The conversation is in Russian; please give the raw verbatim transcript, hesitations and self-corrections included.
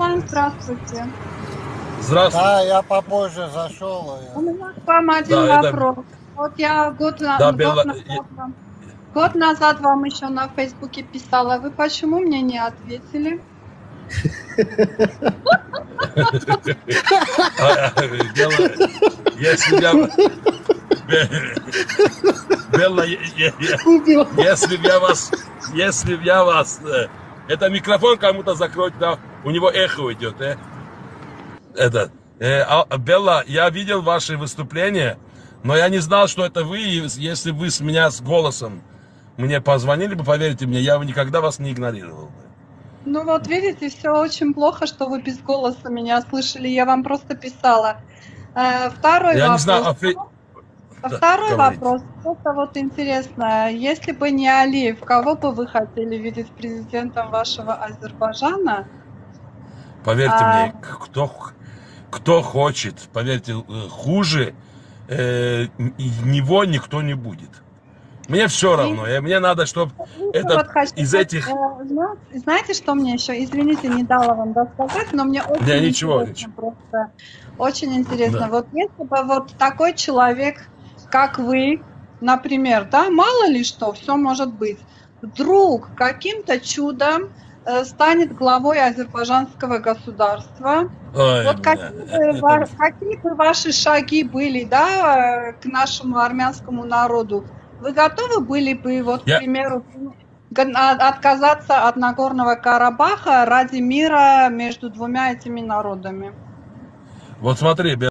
Руслан, здравствуйте. Здравствуйте. Да, я попозже зашел. У меня к вам один Да, это... вопрос. Вот я год, на- Да, год, Белла... назад вам, год назад вам еще на Фейсбуке писала. Вы почему мне не ответили? Белла, если я... Белла, если б я вас... Если б я вас... Это микрофон кому-то закройте, да? У него эхо идет, э? Это... Э, а, Белла, я видел ваши выступления, но я не знал, что это вы. Если вы с меня с голосом мне позвонили бы, поверьте мне, я бы никогда вас не игнорировал бы. Ну вот видите, все очень плохо, что вы без голоса меня слышали. Я вам просто писала. Э, Второй Я не вопрос. знаю, а вы... Да, Второй говорите. вопрос. Просто вот интересно, если бы не Алиев, кого бы вы хотели видеть президентом вашего Азербайджана? Поверьте А, мне, кто, кто хочет, поверьте, хуже э, него никто не будет. Мне все и равно. И мне надо, чтобы еще это вот хочу, из вот, этих... э, зна- знаете, что мне еще, извините, не дала вам рассказать, но мне Да, очень ничего, интересно ничего. просто, очень интересно. Да. Вот если бы вот такой человек, как вы, например, да, мало ли что, все может быть, вдруг каким-то чудом э, станет главой азербайджанского государства, Ой, вот бля, какие бы, это... ва- какие бы ваши шаги были, да, э, к нашему армянскому народу? Вы готовы были бы, вот, к Я, примеру, г- а- отказаться от Нагорного Карабаха ради мира между двумя этими народами? вот смотри,